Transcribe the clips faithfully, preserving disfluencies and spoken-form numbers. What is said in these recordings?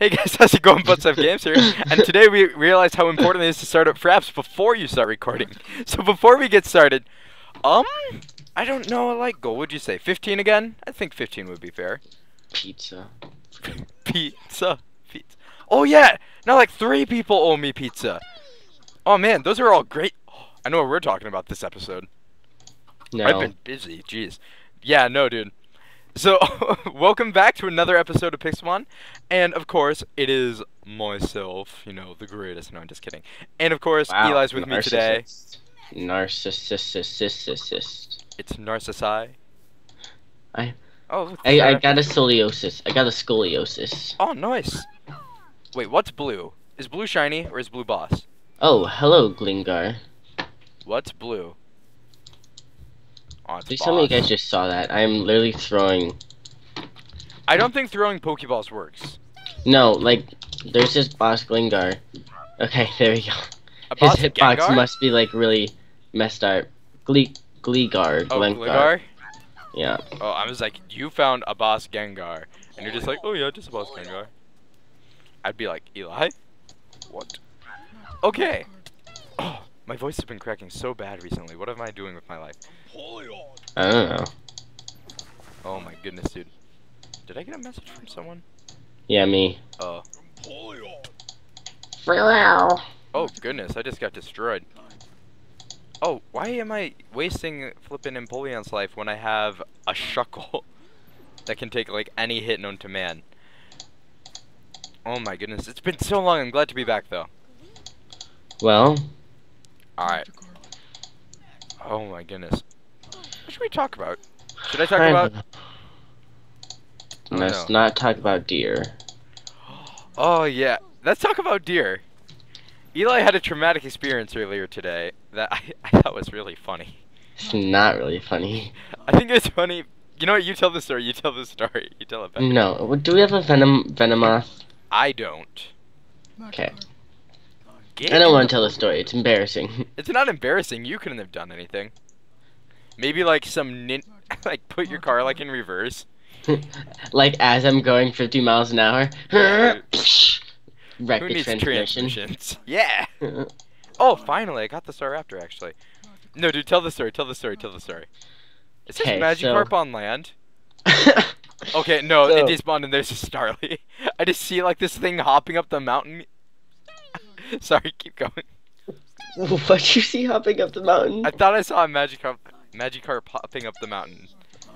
Hey guys, how's it going? BudStuffGames here, and today we realized how important it is to start up fraps before you start recording. So before we get started, um, I don't know, like, goal, would you say fifteen again? I think fifteen would be fair. Pizza. Pizza. Pizza. Oh yeah, now like three people owe me pizza. Oh man, those are all great. I know what we're talking about this episode. No. I've been busy, jeez. Yeah, no, dude. So, welcome back to another episode of Pixelmon, and of course, it is myself, you know, the greatest. No, I'm just kidding. And of course, Wow. Eli's with me today. Narcissist. It's Narcissi. I Oh, I, I got a scoliosis. I got a scoliosis. Oh, nice. Wait, what's blue? Is blue shiny or is blue boss? Oh, hello, Glingar. What's blue? Oh, it's Please boss. tell me you guys just saw that. I'm literally throwing. I don't think throwing Pokeballs works. No, like, there's this boss Glingar. Okay, there we go. A His boss hitbox Gengar? must be like really messed up. Glee, Gleegar, Oh, Glengar. Gligar? Yeah. Oh, I was like, you found a boss Gengar, and you're just like, oh yeah, just a boss Gengar. I'd be like, Eli? What? Okay. Oh, my voice has been cracking so bad recently. What am I doing with my life? I don't know. Oh my goodness, dude. Did I get a message from someone? Yeah, me. Oh. Wow. Oh goodness, I just got destroyed. Oh, why am I wasting flipping Empoleon's life when I have a Shuckle that can take like any hit known to man? Oh my goodness, it's been so long. I'm glad to be back though. Well. Alright. Oh my goodness. What should we talk about? Should I talk I about... don't Oh, know. Let's no. not talk about deer. Oh yeah, let's talk about deer. Eli had a traumatic experience earlier today that I, I thought was really funny. It's not really funny. I think it's funny. You know what? You tell the story. You tell the story. You tell it back. No. Do we have a venom Venomoth? I don't. Okay. Get I don't in want the- to tell the story. It's embarrassing. It's not embarrassing. You couldn't have done anything. Maybe like some nin like put your car like in reverse. Like as I'm going fifty miles an hour. Yeah. Wreck Who the needs transmission. transmissions? Yeah. Oh, finally, I got the Staraptor actually. No, dude, tell the story. Tell the story. Tell the story. Is this Okay, Magikarp so- on land? Okay, no, So- it despawned and there's a Starly. I just see like this thing hopping up the mountain. Sorry, keep going. What you see hopping up the mountain? I thought I saw a Magikarp, Magikarp hopping up the mountain.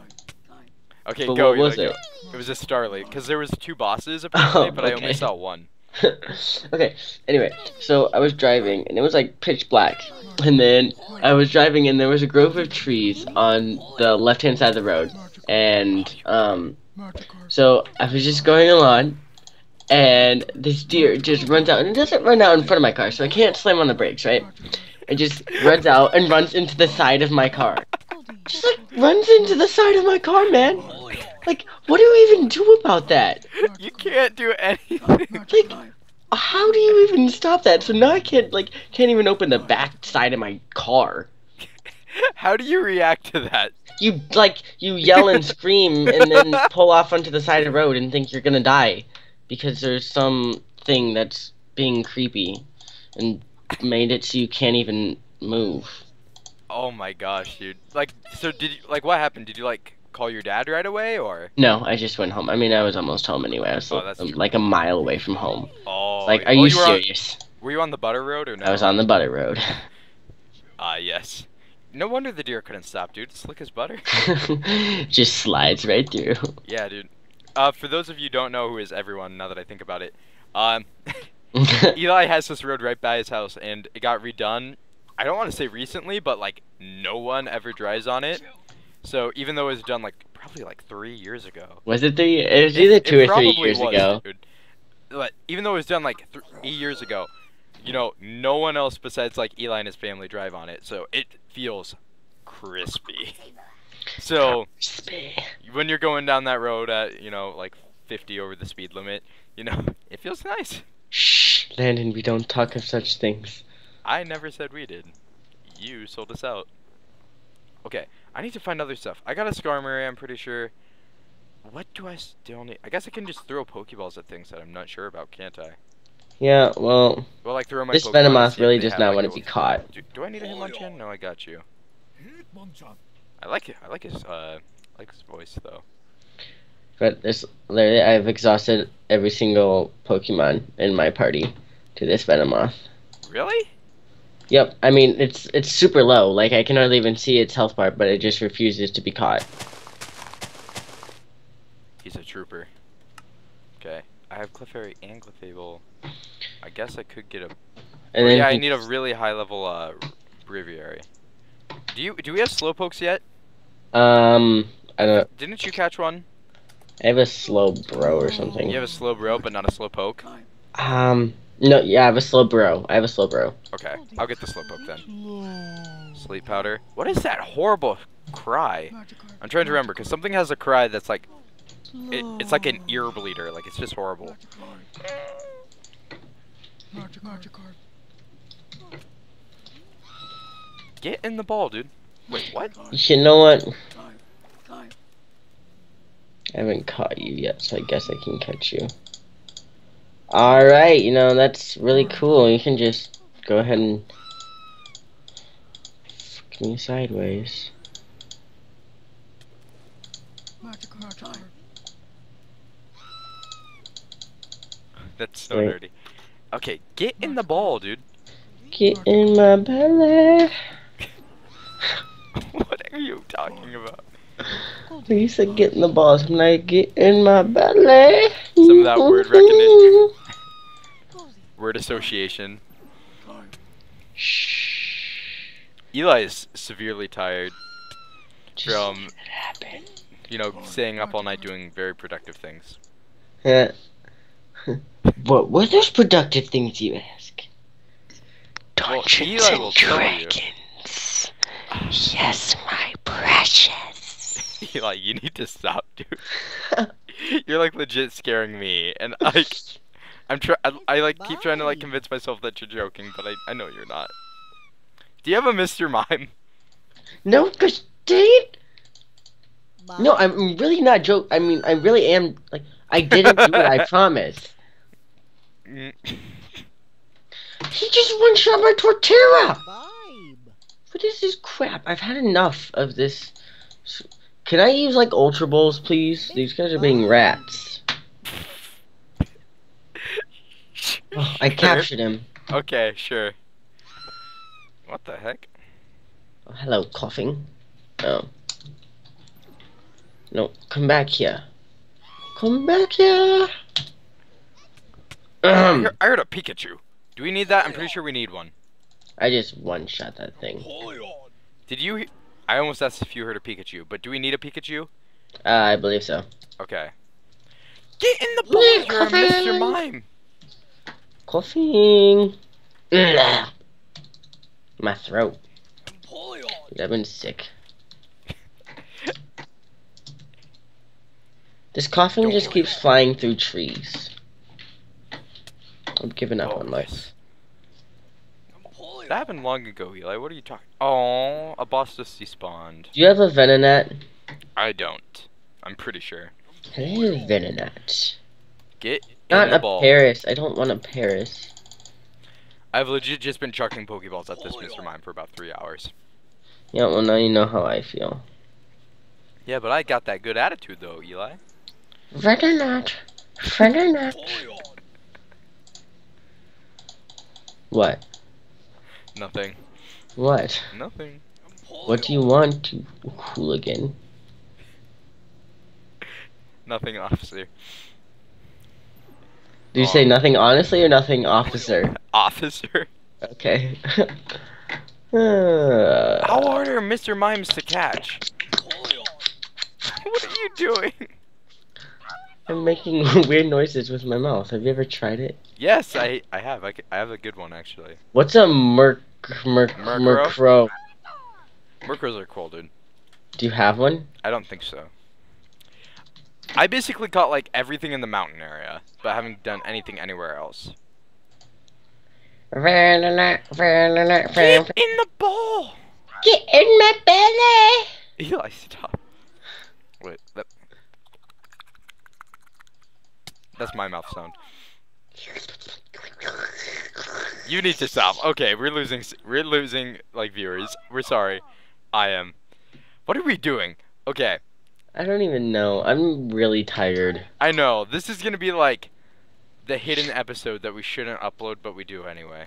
Okay, But go. what was Eli, it? go. It was a Starly, because there was two bosses apparently, Oh, but I only okay. saw one. Okay, anyway, so I was driving and it was like pitch black. And then I was driving and there was a grove of trees on the left hand side of the road. And um so I was just going along and this deer just runs out and it doesn't run out in front of my car, so I can't slam on the brakes, right? It just runs out and runs into the side of my car. Just like runs into the side of my car, man. Like, what do you even do about that? You can't do anything. Like, how do you even stop that? So now I can't, like, can't even open the back side of my car. How do you react to that? You, like, you yell and scream and then pull off onto the side of the road and think you're gonna die. Because there's some thing that's being creepy and made it so you can't even move. Oh my gosh, dude. Like, so did you, like, what happened? Did you, like, call your dad right away, or? No, I just went home. I mean, I was almost home anyway. I was Oh, that's um, true. like a mile away from home. Oh. Like, are oh, you were on- serious? were you on the butter road, or no? I was on the butter road. Ah, yes. No wonder the deer couldn't stop, dude. Slick as butter. Just slides right through. Yeah, dude. Uh, for those of you who don't know who is everyone, now that I think about it, um, Eli has this road right by his house, and it got redone. I don't want to say recently, but like no one ever drives on it. So even though it was done like probably like three years ago. Was it three? It was either two it or three probably years was, ago. Dude. But even though it was done like three years ago, you know, no one else besides like Eli and his family drive on it, so it feels crispy. So when you're going down that road at, you know, like fifty over the speed limit, you know, it feels nice. Shh, Landon, we don't talk of such things. I never said we did. You sold us out. Okay, I need to find other stuff. I got a Skarmory, I'm pretty sure. what do I still need? I guess I can just throw Pokeballs at things that I'm not sure about, can't I? Yeah, well, Well, like throw my this Pokemon and Venomoth see if really they does have, not like, want to a- be caught. Do, do I need a Hitmonchan? No, I got you. I like it. I like his uh, I like his voice though. But this, literally, I've exhausted every single Pokemon in my party to this Venomoth. Really? Yep, I mean, it's it's super low. Like, I can hardly even see its health bar, but it just refuses to be caught. He's a trooper. Okay, I have Clefairy and Clefable. I guess I could get a. And Oh, then yeah, I he- need a really high level uh, Breviary. Do you do we have Slowpokes yet? Um, I don't. Didn't you catch one? I have a slow bro or something. You have a Slowbro, but not a Slowpoke. Um, no, yeah, I have a slow bro. I have a slow bro. Okay, I'll get the Slowpoke then. Sleep powder. What is that horrible cry? I'm trying to remember because something has a cry that's like, it, it's like an ear bleeder. Like it's just horrible. Get in the ball, dude. Wait, what? You know what? I haven't caught you yet, so I guess I can catch you. Alright, you know, that's really cool. You can just go ahead and fuck me sideways. That's so Wait. dirty. Okay, get in the ball, dude. Get in my belly. What are you talking about? You said get in the balls. I'm like, get in my belly. Some of that word recognition. Word association. Shh. Eli is severely tired Just from, let it happen. you know, staying up all night doing very productive things. Yeah. What were those productive things you ask? Well, Dungeons Eli and will tell you. Dragons. Yes, my precious. Eli, you need to stop, dude. You're like legit scaring me, and like, I'm try I, I like keep trying to like convince myself that you're joking, but I I know you're not. Do you have a Mister Mime? No, cause dang it. No, I'm really not joking. I mean, I really am. Like, I didn't do it. I promise. Mm. He just one shot my Torterra. What is this crap? I've had enough of this. Can I use like Ultra Balls, please? These guys are being rats. Oh, I captured him. Okay, sure. What the heck? Oh, hello, coughing. Oh. No, come back here. Come back here. I Ahem. heard, I heard a Pikachu. Do we need that? I'm pretty sure we need one. I just one shot that thing. Did you? he- I almost asked if you heard a Pikachu, but do we need a Pikachu? Uh, I believe so. Okay. Get in the ball, you're a Mister Mime. Coughing. Ugh. My throat. Dude, I've been sick. This coughing Don't just worry. keeps flying through trees. I'm giving up Oh, on nice. life. That happened long ago, Eli. What are you talking? Oh, a boss just despawned. Do you have a Venonat? I don't. I'm pretty sure. Can I have a Venonat? Get Not in the a ball. Paris. I don't want a Paris. I've legit just been chucking Pokeballs at this Mister Mime for about three hours. Yeah, well now you know how I feel. Yeah, but I got that good attitude though, Eli. Venonat. Venonat. What? Nothing. What? Nothing. What do you want, you hooligan? Nothing, officer. Did you say nothing honestly or nothing officer? Officer? Okay. uh, How hard are Mister Mimes to catch? What are you doing? I'm making weird noises with my mouth. Have you ever tried it? Yes, I I have. I, c- I have a good one actually. What's a merc merc Murkrow? Murkrow? Murkrows are cool, dude. Do you have one? I don't think so. I basically caught like everything in the mountain area, but haven't done anything anywhere else. Venonat, Venonat, Get Venonat. in the ball! Get in my belly! Eli, stop. Wait, that... That's my mouth sound. You need to stop. Okay, we're losing. We're losing like viewers. We're sorry. I am. What are we doing? Okay. I don't even know. I'm really tired. I know. This is gonna be like the hidden episode that we shouldn't upload, but we do anyway.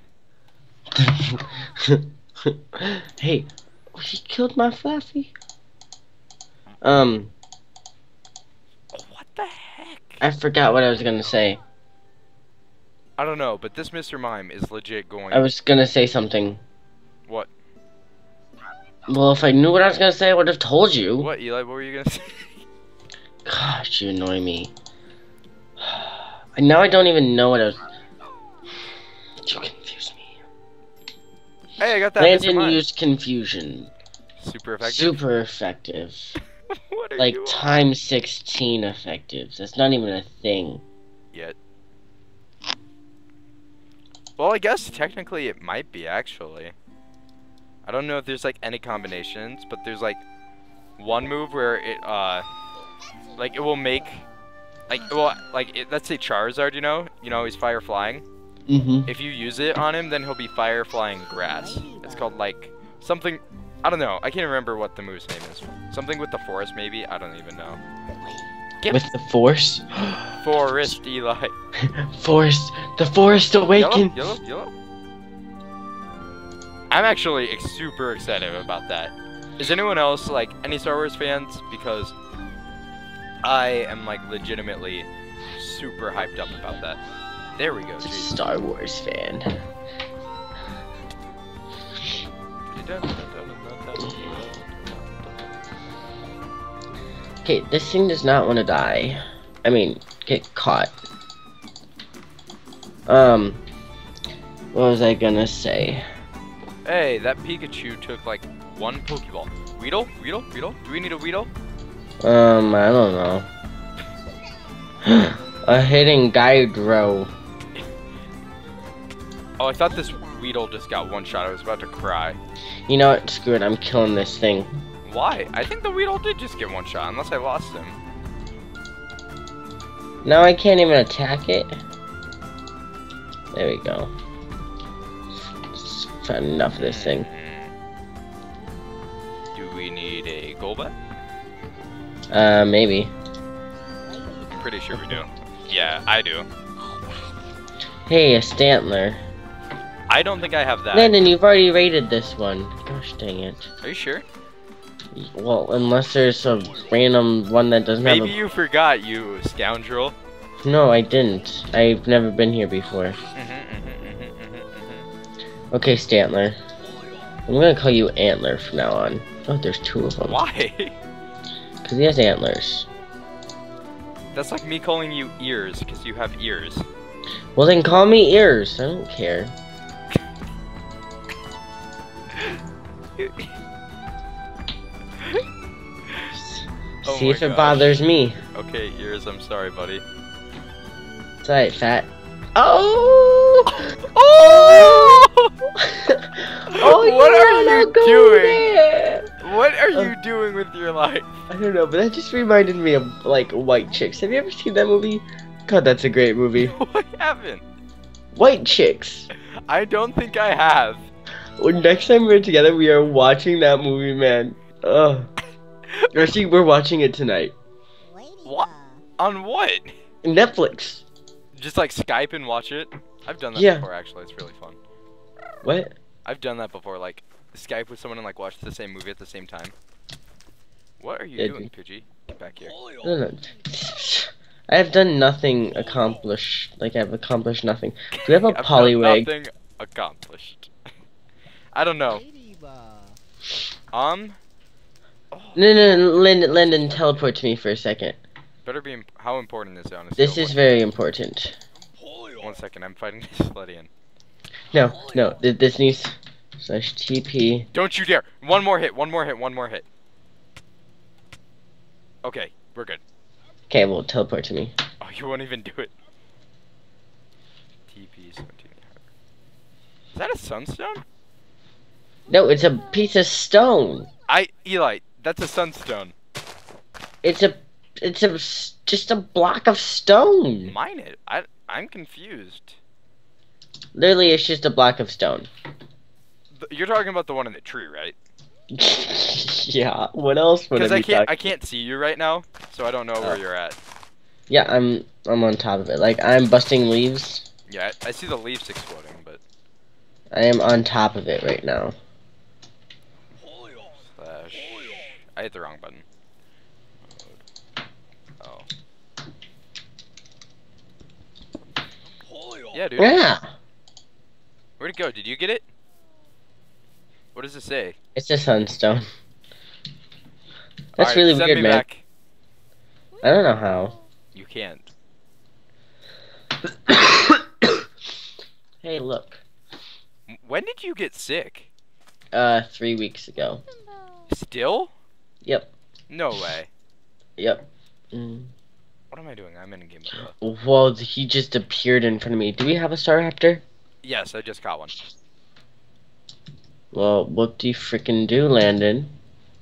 Hey, he killed my Fluffy. Um. What the heck? I forgot what I was gonna say. I don't know, but this Mister Mime is legit going. I was gonna say something. What? Well, if I knew what I was gonna say, I would have told you. What, Eli? What were you gonna say? Gosh, you annoy me. And now I don't even know what I was. You confuse me. Hey, I got that. Mister Landon Mime. used confusion. Super effective. Super effective. What are Like you on? times sixteen effectives. That's not even a thing. Yet. Well, I guess technically it might be actually. I don't know if there's like any combinations, but there's like one move where it uh like it will make like well like it, let's say Charizard, you know, you know he's fire flying. Mm-hmm. If you use it on him, then he'll be fire flying grass. It's called like something. I don't know. I can't remember what the move's name is. Something with the forest, maybe. I don't even know. Get With the force? forest, Eli. Forest. The forest awakened. Yellow, yellow, yellow. I'm actually ex super excited about that. Is anyone else like any Star Wars fans? Because I am like legitimately super hyped up about that. There we go. Geez. Star Wars fan. Okay, this thing does not want to die. I mean, get caught. Um, what was I gonna say? Hey, that Pikachu took like one Pokeball. Weedle? Weedle? Weedle? Do we need a Weedle? Um, I don't know. A hidden Guidro. Oh, I thought this Weedle just got one shot. I was about to cry. You know what? Screw it. I'm killing this thing. Why? I think the Weedle did just get one shot, unless I lost him. Now I can't even attack it. There we go. Just enough of this thing. Do we need a Golbat? Uh, maybe. Pretty sure we do. Yeah, I do. Hey, a Stantler. I don't think I have that. Landon, you've already rated this one. Gosh dang it. Are you sure? Well, unless there's a random one that doesn't Maybe have a... you forgot, you scoundrel. No, I didn't. I've never been here before. Okay, Stantler. I'm gonna call you Antler from now on. Oh, there's two of them. Why? Because he has antlers. That's like me calling you Ears, because you have ears. Well, then call me Ears. I don't care. Oh See my if it gosh. bothers me. Okay, Ears, I'm sorry, buddy. It's alright, fat. Oh! Oh! Oh, What you are wanna you go doing? there? What are Uh, you doing with your life? I don't know, but that just reminded me of, like, White Chicks. Have you ever seen that movie? God, that's a great movie. What happened? White Chicks. I don't think I have. Well, next time we're together, we are watching that movie, man. Ugh. Actually, we're watching it tonight. What? On what? Netflix. Just like Skype and watch it? I've done that Yeah. before, actually. It's really fun. What? I've done that before, like Skype with someone and like watch the same movie at the same time. What are you Yeah, doing, dude. Pidgey? Get back here. No, no. I have done nothing accomplished. Like, I've accomplished nothing. Do we have a I've done Poliwag? Nothing accomplished. I don't know. Um. Oh, No, no, no, Lyndon, Lyndon, teleport to me for a second. better be. Imp how important is it on a This scale is of very important. one? One second, I'm fighting this Sledian. No, no, th this needs slash T P. Don't you dare! One more hit, one more hit, one more hit. Okay, we're good. Okay, well, teleport to me. Oh, you won't even do it. T P seventeen. Is that a sunstone? No, it's a piece of stone. I Eli, that's a sunstone. It's a It's a, s- just a block of stone. Mine it. I I'm confused. Literally, it's just a block of stone. Th- You're talking about the one in the tree, right? Yeah. What else would I Because I be can't talking? I can't see you right now, so I don't know where Oh. you're at. Yeah, I'm I'm on top of it. Like I'm busting leaves. Yeah, I, I see the leaves exploding, but I am on top of it right now. slash. I hit the wrong button. Oh. Yeah, dude. Yeah. Where'd it go? Did you get it? What does it say? It's a sunstone. That's Alright, really send weird, me man. back. I don't know how. You can't. Hey, look. When did you get sick? Uh, three weeks ago. Still? Yep. No way. Yep. Mm. What am I doing? I'm in a game mode. Well, he just appeared in front of me. Do we have a Star Raptor? Yes, I just caught one. Well, what do you freaking do, Landon?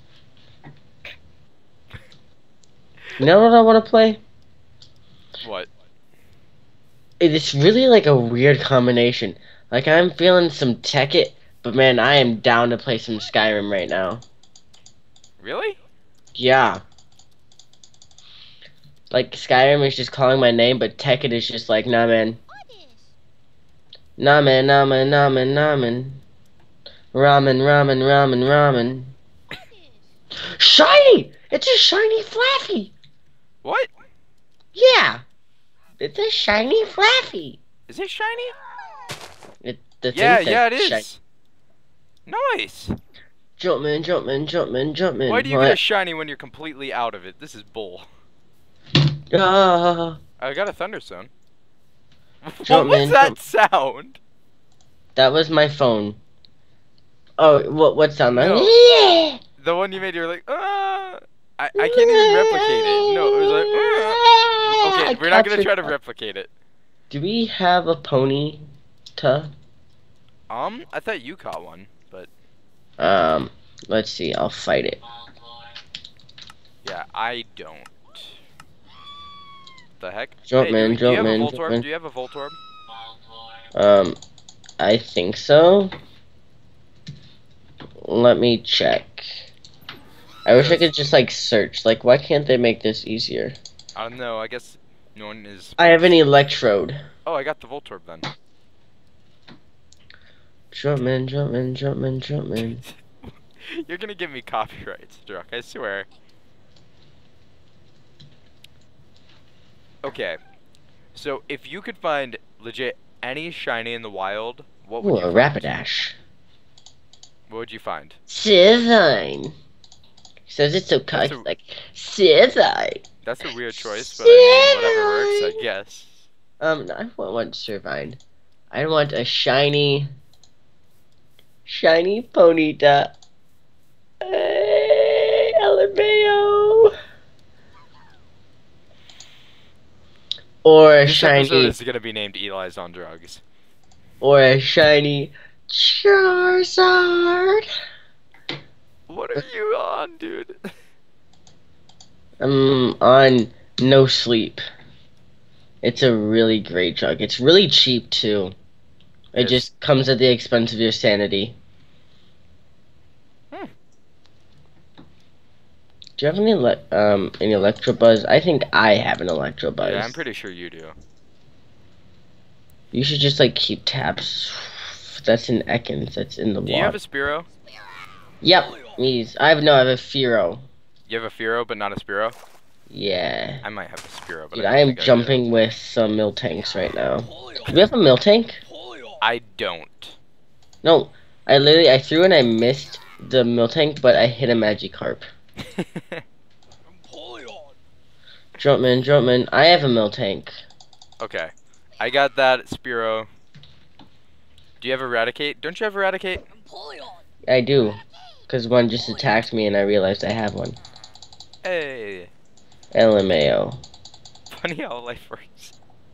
You know what I want to play? What? It's really like a weird combination. Like, I'm feeling some Tekkit, but man, I am down to play some Skyrim right now. Really? Yeah. Like, Skyrim is just calling my name, but Tekkit is just like, nah, man. Nah, man, nah, man, nah, man, nah, man. Ramen, ramen, ramen, ramen. Shiny! It's a shiny Flaffy! What? Yeah! It's a shiny Flaffy! Is it shiny? It, the Yeah, thing says yeah, it is. shiny. Nice. Jumpman, jumpman, jumpman, jumpman. Why do you what? get a shiny when you're completely out of it? This is bull. Ah, I got a thunderstone. What Jumpman, was that jump. sound? That was my phone. Oh, what what sound? No. Yeah. The one you made, you're like, ah. I, I can't even replicate it. No, it was like, ah. Okay, I we're not gonna captured try to that. replicate it. Do we have a pony? -ta? Um, I thought you caught one, but Um, let's see. I'll fight it. yeah, I don't. The heck? Jump Hey, man, do, do jump you have man, a jump Voltorb? man. Do you have a Voltorb? Um, I think so. Let me check. I wish I could just like search. Like, why can't they make this easier? I don't know. I guess no one is. I have an electrode. Oh, I got the Voltorb then. Jumpman, jumpman, jumpman, jumpman. You're gonna give me copyrights, Druck. I swear. Okay, so if you could find legit any shiny in the wild, what would Ooh, you a find? Rapidash. What would you find? Sivine. Says it's so That's cocky, a- like Sivine. That's a weird choice, but I mean, whatever works, I guess. Um, no, I don't want Servine. I want a shiny, shiny Ponyta. Hey, L M A O. Or a This episode shiny, is gonna be named Eli's on Drugs. or a shiny Charizard. What are you on, dude? I'm on no sleep. It's a really great drug. It's really cheap too. It Yes. just comes at the expense of your sanity. Hmm. Do you have any le um any Electrobuzz? I think I have an Electrobuzz. Yeah, I'm pretty sure you do. You should just like keep tabs. That's in Ekans. That's in the Do you water. have a Spearow? Yep. Me's. I have no. I have a Fearow. You have a Fearow, but not a Spearow? Yeah. I might have a Spearow, but Dude, I, I don't am think I do. jumping with some Miltanks right now. Do we have a Miltank? I don't. No. I literally I threw and I missed the Miltank, but I hit a Magikarp. Jumpman, Jumpman. I have a Miltank. Okay. I got that Spearow. Do you have Eradicate? Don't you have Eradicate? I do. Because one just attacked me and I realized I have one. Hey. L M A O. Funny how life works.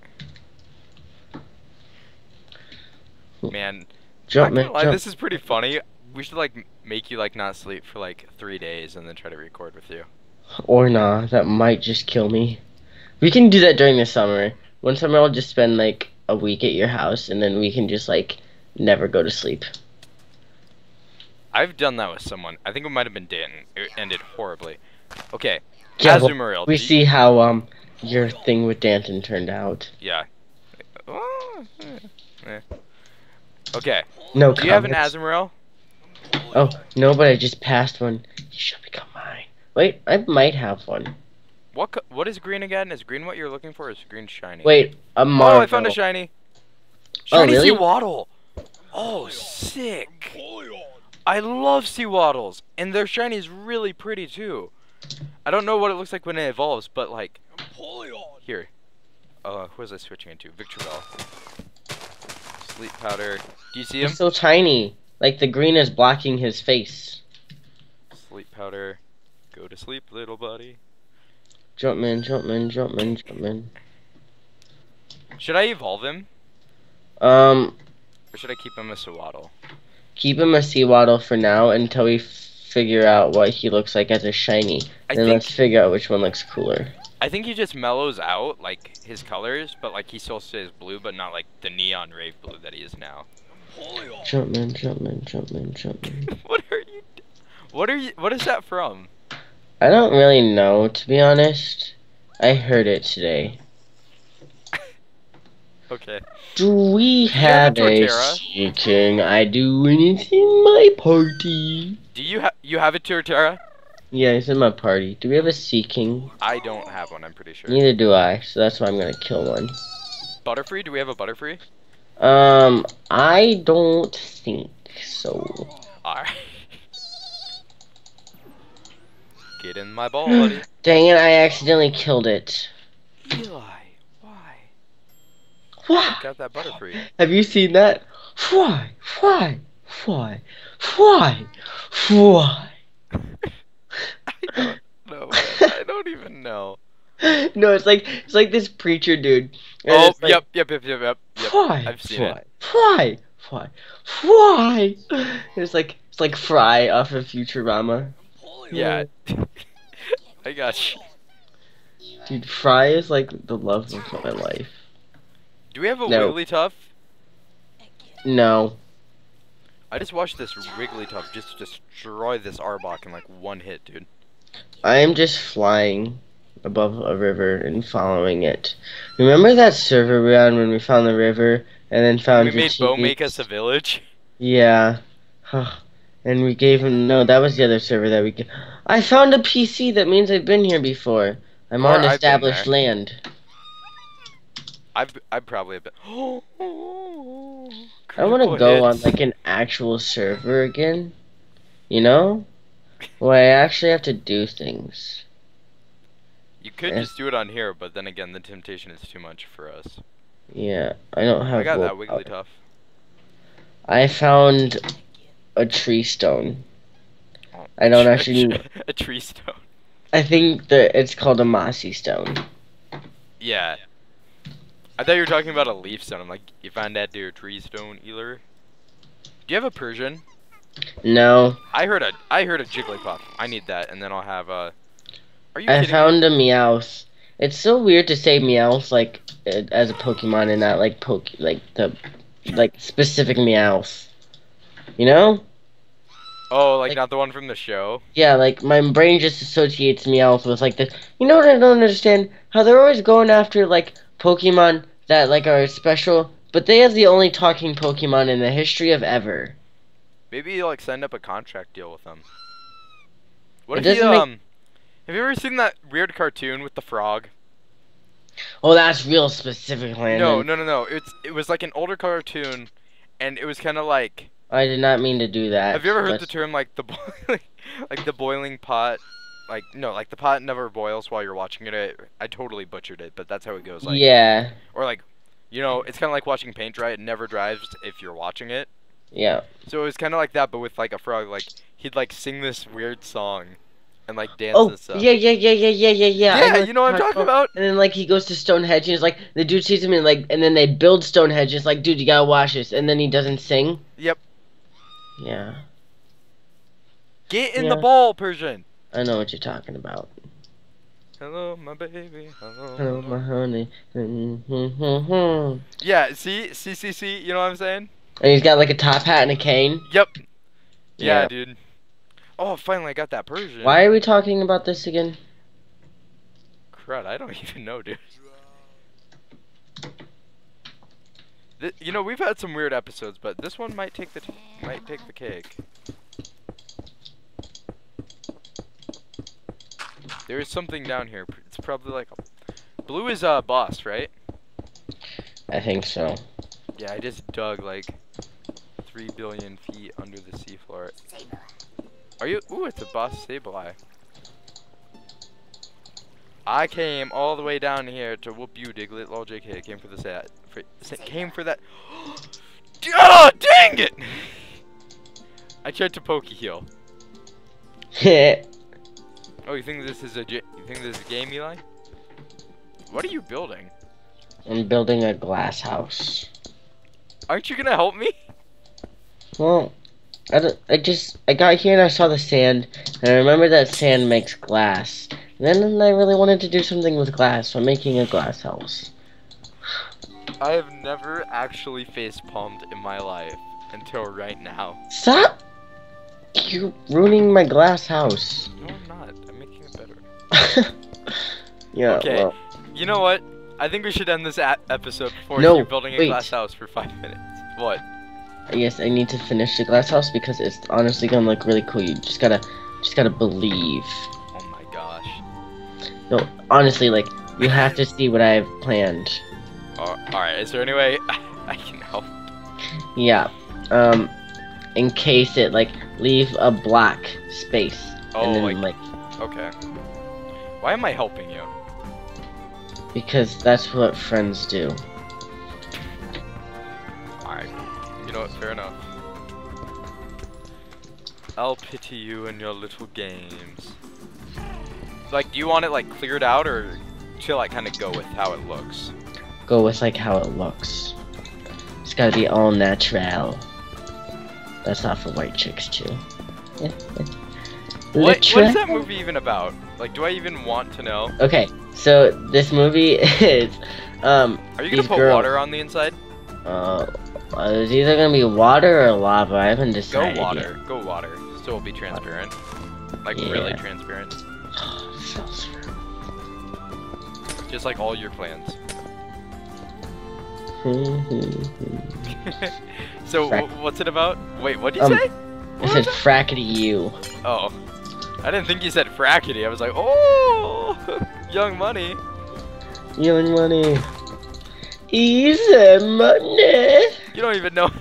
Man. Not Jumpman, gonna lie, jump. this is pretty funny. We should like m- make you like not sleep for like three days and then try to record with you. Or nah, that might just kill me. We can do that during the summer. One summer I'll just spend like a week at your house and then we can just like never go to sleep. I've done that with someone. I think it might have been Danton. It ended horribly. Okay. Yeah, well, Azumarill. we do see how um your thing with Danton turned out. Yeah. Oh, eh, eh. Okay. No Do you have an comments. Azumarill? Oh, no, but I just passed one. You should become mine. Wait, I might have one. What co what is green again? Is green what you're looking for? Or is green shiny? Wait, a Oh, Marvel. I found a shiny. Oh, Shiny really? Seawaddle. Oh, sick. I love Seawaddles. And their shiny is really pretty, too. I don't know what it looks like when it evolves, but, like... Here. Uh, who was I switching into? Victreebel. Sleep Powder. Do you see him? He's so tiny. Like the green is blocking his face. Sleep Powder. Go to sleep, little buddy. Jumpman, Jumpman, Jumpman, Jumpman. Should I evolve him? Um, Or should I keep him a Seawaddle? keep him a Seawaddle for now until we figure out what he looks like as a shiny. I then think- let's figure out which one looks cooler. I think he just mellows out, like, his colors, but, like, he still stays blue, but not, like, the neon rave blue that he is now. Jumpman, Jumpman, Jumpman, Jumpman. What are you... What are you... What is that from? I don't really know, to be honest. I heard it today. Okay. Do we have have a a Torterra? Sea King? I do, and it's in my party. Do you have... You have a Torterra? Yeah, it's in my party. Do we have a Sea King? I don't have one, I'm pretty sure. Neither do I, so that's why I'm gonna kill one. Butterfree? Do we have a Butterfree? Um, I don't think so. Alright. Get in my ball, buddy. Dang it, I accidentally killed it. Eli, why? Why? Got that Butterfree. Have you seen that? Why? Why? Why? Why? Why? I don't know, man. I don't even know. No, it's like it's like this preacher dude. and Oh, it's like, yep, yep, yep, yep, yep. yep. Why? I've seen why? it. Why? Why? Why? It's like it's like Fry off of Futurama. Yeah. I got you. Dude, Fry is like the love of my life. Do we have a No. Wigglytuff? No. I just watched this Wigglytuff just destroy this Arbok in like one hit, dude. I am just flying above a river and following it. Remember that server we were on when we found the river and then found We your made Bo teammates? make us a village. Yeah. And we gave him... No, that was the other server that we... G I found a P C. That means I've been here before. I'm Or on I've been established there. land. I've I probably have been. I want to go on like an actual server again. You know? Where I actually have to do things. You could Yeah. just do it on here, but then again, the temptation is too much for us. Yeah, I don't have... I got that willpower. Wigglytuff. I found a tree stone. Oh, I don't a actually... tr- a tree stone. I think that it's called a mossy stone. Yeah. I thought you were talking about a leaf stone. I'm like, you find that dear tree stone, Ealer? Do you have a Persian? No. I heard a I heard a Jigglypuff. I need that, and then I'll have a. Are you I kidding found me? a Meowth. It's so weird to say Meowth like uh, as a Pokemon and not like poke like the like specific Meowth. You know? Oh, like, like- not the one from the show. Yeah, like my brain just associates Meowth with like the. You know what I don't understand? How they're always going after like Pokemon that like are special, but they have the only talking Pokemon in the history of ever. Maybe like send up a contract deal with them. What It if you doesn't make- um? Have you ever seen that weird cartoon with the frog? Oh, that's real specific, Landon. No, no, no, no. It's it was like an older cartoon, and it was kind of like. I did not mean to do that. Have you ever heard but- the term like the boiling, like the boiling pot? Like no, like the pot never boils while you're watching it. I, I totally butchered it, but that's how it goes. Like, Yeah, Or like, you know, it's kind of like watching paint dry. It never dries if you're watching it. yeah. So it was kind of like that, but with like a frog. Like he'd like sing this weird song, and like dance Oh, and stuff. yeah, yeah, yeah, yeah, yeah, yeah, yeah. I Yeah, what you know what I'm you're talking about. And then like he goes to Stonehenge and he's like, the dude sees him and like, and then they build Stonehenge. It's like, dude, you gotta watch this. And then he doesn't sing. Yep. Yeah, Get in the Yeah. ball, Persian. I know what you're talking about. Hello, my baby. Hello, Hello, hello. my honey. And Yeah, see? See, see, see? You know what I'm saying? he's got like a top hat and a cane. Yep. Yeah, Yeah. dude. Oh, finally I got that Persian. Why are we talking about this again? Crud, I don't even know, dude. Th you know, we've had some weird episodes, but this one might take the t might take the cake. There is something down here. It's probably like a... Blue is uh boss, right? I think so. Yeah, I just dug like three billion feet under the seafloor. Are you? Ooh, it's a boss Sableye. I came all the way down here to whoop you, Diglett. Lol, J K. Came for the set. For, came for that. Oh, dang it! I tried to poke heal. Oh, you think this is a you think this is a game, Eli? What are you building? I'm building a glass house. Aren't you gonna help me? Well, I, don't, I just I got here and I saw the sand, and I remember that sand makes glass. And then I really wanted to do something with glass, so I'm making a glass house. I have never actually face palmed in my life until right now. Stop! You're ruining my glass house. No, I'm not. I'm making it better. Yeah. Okay. Well. You know what? I think we should end this a episode before No, you're building a wait. glass house for five minutes. What? Yes, I need to finish the glass house because it's honestly gonna look really cool. You just gotta, just gotta believe. Oh my gosh. No, honestly, like you have to see what I've planned. Oh, alright, is there any way I can help? Yeah. Um, in case it like leave a black space. Oh, and then, like, like okay. Why am I helping you? because that's what friends do. Alright. You know what? Fair enough. I'll pity you and your little games. Like, do you want it like cleared out, or should like kind of go with how it looks? Go with like how it looks. It's gotta be all natural. That's not for white chicks too. What, what is that movie even about? Like, do I even want to know? Okay, so this movie is um. Are you gonna these put girls, water on the inside? Uh, it's either gonna be water or lava. I haven't Go decided water. yet. Go water. So it'll be transparent. Like Yeah. really transparent. Just like all your plans. So Frack. w what's it about? Wait, what did you Um, say? It said frackety you. Oh, I didn't think you said frackety. I was like, oh, young money. Young money. Easy money. You don't even know.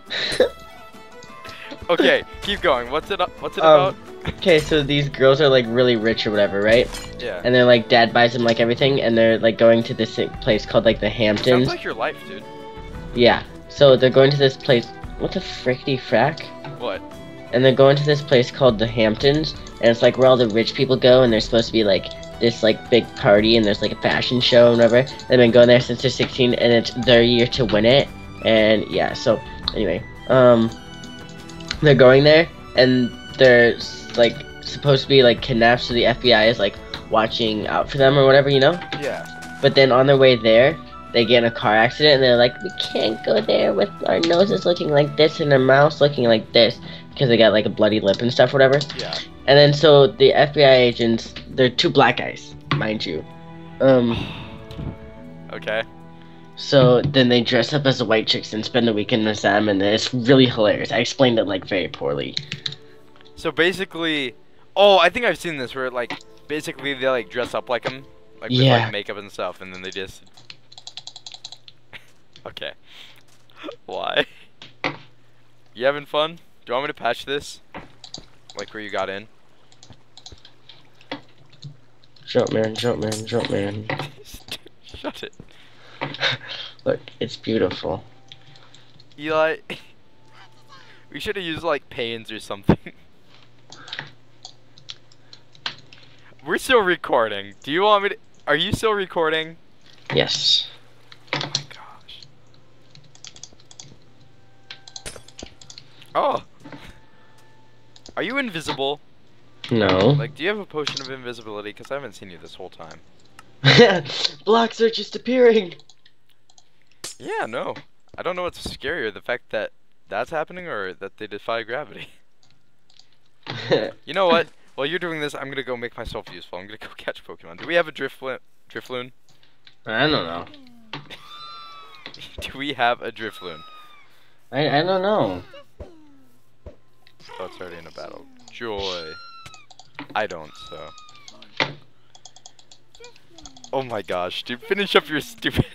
Okay, keep going. What's it? What's it Um, about? Okay, so these girls are like really rich or whatever, right? Yeah. And they're like, dad buys them like everything, and they're like going to this place called like the Hamptons. Sounds like your life, dude. Yeah. So they're going to this place. What the frickety frack? What? And they're going to this place called the Hamptons, and it's like where all the rich people go, and they're supposed to be like this like big party, and there's like a fashion show and whatever. They've been going there since they're sixteen, and it's their year to win it. And yeah, so anyway, um, they're going there, and they're like supposed to be like kidnapped, so the F B I is like watching out for them or whatever, you know. Yeah. But then on their way there, they get in a car accident, and they're like, we can't go there with our noses looking like this and our mouths looking like this, because they got like a bloody lip and stuff, whatever. Yeah. And then so the F B I agents, they're two black guys, mind you. Um. Okay. So then they dress up as the white chicks and spend the weekend with them, and it's really hilarious. I explained it like very poorly. So basically, oh, I think I've seen this where like basically they like dress up like them, like with Yeah. like makeup and stuff, and then they just. Okay. Why? You having fun? Do you want me to patch this? Like where you got in? Jump man, jump man, jump man. Shut it. Look, it's beautiful. Eli, we should have used like pains or something. We're still recording. Do you want me to? Are you still recording? Yes. Oh my gosh. Oh. Are you invisible? No. Like, do you have a potion of invisibility? Because I haven't seen you this whole time. Blocks are just appearing. Yeah, no. I don't know what's scarier, the fact that that's happening or that they defy gravity. You know what? While you're doing this, I'm gonna go make myself useful. I'm gonna go catch Pokemon. Do we have a Drifloon? Drifloon? I don't know. Do we have a Drifloon? I I don't know. Oh, it's already in a battle. Joy. I don't, so. Oh my gosh, dude, finish up your stupid.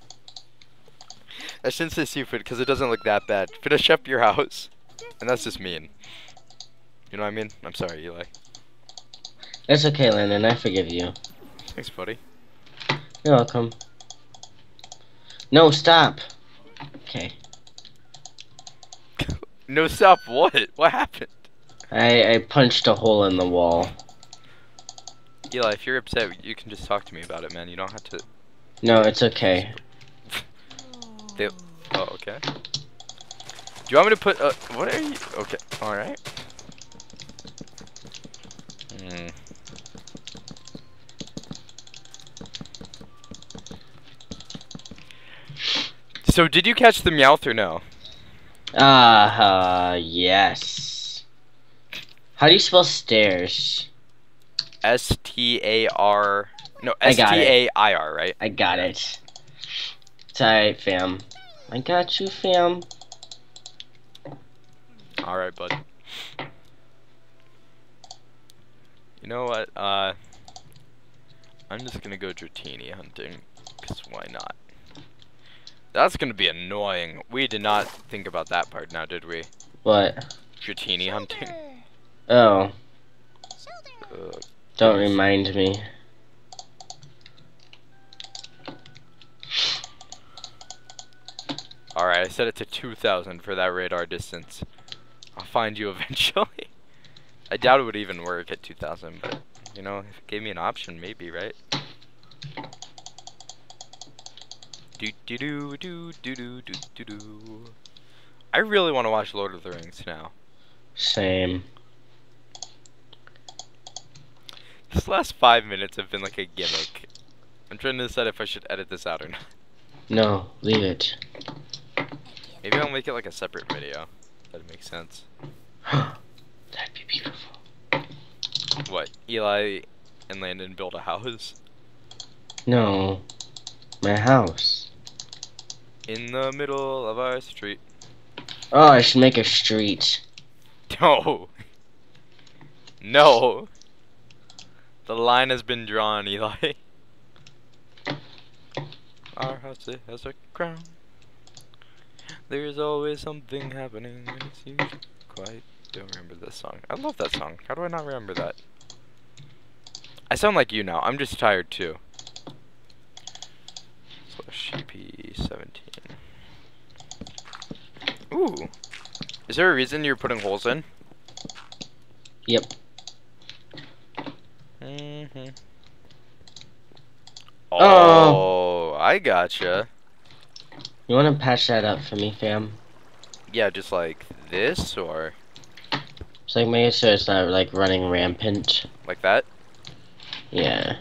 I shouldn't say stupid because it doesn't look that bad. Finish up your house. And that's just mean. You know what I mean? I'm sorry, Eli. It's okay, Landon. I forgive you. Thanks, buddy. You're welcome. No, stop. Okay. No, stop. What? What happened? I I punched a hole in the wall. Eli, if you're upset, you can just talk to me about it, man. You don't have to. No, it's okay. They... Oh, okay. Do you want me to put? Uh, what are you? Okay. All right. Hmm. So, did you catch the Meowth or no? Ah, uh, yes. How do you spell stairs? S T A R. No, I S T got it. A I R, right? I got it. It's alright, fam. I got you, fam. Alright, bud. You know what? Uh, I'm just gonna go Dratini hunting. Because why not? That's gonna be annoying. We did not think about that part now, did we? What? Dratini hunting. Oh. Uh, Don't remind me. Alright, I set it to two thousand for that radar distance. I'll find you eventually. I doubt it would even work at two thousand, but, you know, if it gave me an option, maybe, right? Do do do do do do do do do. I really want to watch Lord of the Rings now. Same. This last five minutes have been like a gimmick. I'm trying to decide if I should edit this out or not. No, leave it. Maybe I'll make it like a separate video. That'd make sense. That'd be beautiful. What? Eli and Landon build a house? No. My house. In the middle of our street. Oh, I should make a street. No. No. The line has been drawn, Eli. Our house, it has a crown. There's always something happening, and it's usually quite. Don't remember this song. I love that song. How do I not remember that? I sound like you now. I'm just tired too. So sheepy seventeen. Ooh. Is there a reason you're putting holes in? Yep. Mm-hmm. Oh. Oh, I gotcha. You wanna patch that up for me, fam? Yeah, just like this, or It's like make it so it's not like running rampant. like that? Yeah.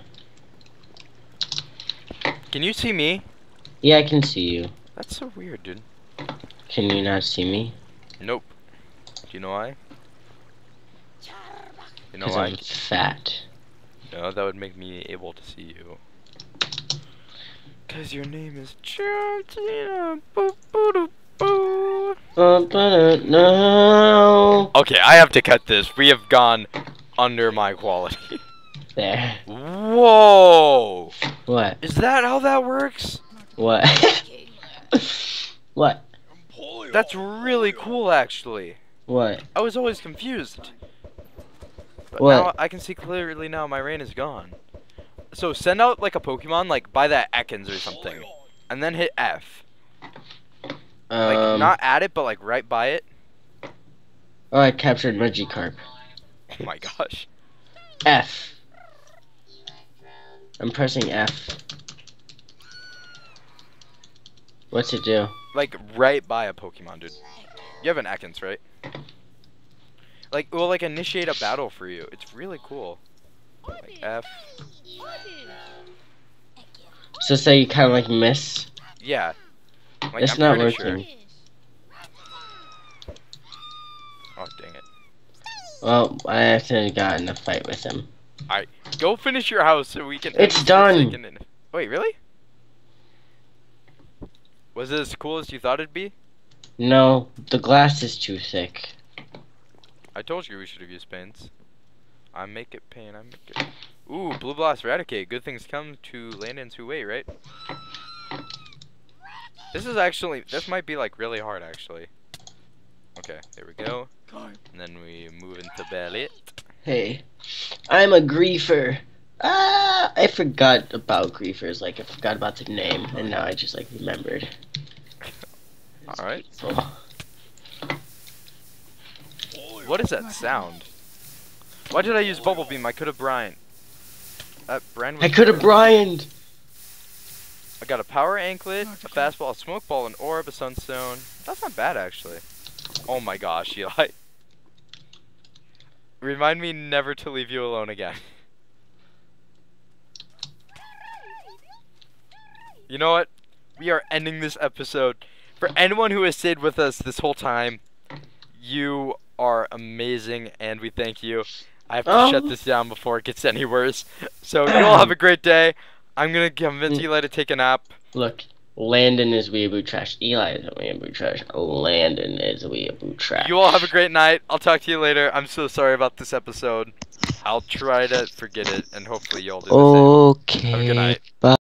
Can you see me? Yeah, I can see you. That's so weird, dude. Can you not see me? Nope. Do you know why? You know Because why? I'm fat. No, that would make me able to see you. Cause your name is Georgina. Boo, boo, doo, boo. No. Okay, I have to cut this. We have gone under my quality. There. Whoa! What? Is that how that works? What? What? That's really cool, actually. What? I was always confused. But What? now I can see clearly now my rain is gone. So send out like a Pokemon, like by that Ekans or something. And then hit F. Like, Um, not at it, but like right by it. Oh, I captured Magikarp. Oh my gosh. F. I'm pressing F. What's it do? Like right by a Pokemon, dude. You have an Ekans, right? Like, it will like initiate a battle for you. It's really cool. Like F. So say you kind of like miss. Yeah. Like, It's I'm not pretty working. Sure. Oh dang it. Well, I accidentally got in a fight with him. Alright, go finish your house so we can. It's done. Wait, really? Was it as cool as you thought it'd be? No, the glass is too thick. I told you we should have used paints. I make it pain, I make it. Ooh, Blue Blast Eradicate. Good things come to Landon's who wait, right? This is actually, this might be like really hard actually. Okay, there we go. And then we move into Ballet. Hey, I'm a griefer. Ah, I forgot about griefers. Like I forgot about the name, and now I just like remembered. All right. What is that sound? Why did I use Bubble Beam? I could have Brian. That Brian. I could have Brianed. I got a power anklet, a fastball, a smoke ball, an orb, a sunstone. That's not bad actually. Oh my gosh, Eli. Remind me never to leave you alone again. You know what? We are ending this episode. For anyone who has stayed with us this whole time, you are amazing, and we thank you. I have to um, shut this down before it gets any worse. So you all have a great day. I'm gonna convince Eli to take a nap. Look, Landon is weeaboo trash. Eli is a weeaboo trash. Landon is a weeaboo trash. You all have a great night. I'll talk to you later. I'm so sorry about this episode. I'll try to forget it, and hopefully you all do the same. Okay. Have a good night. Bye.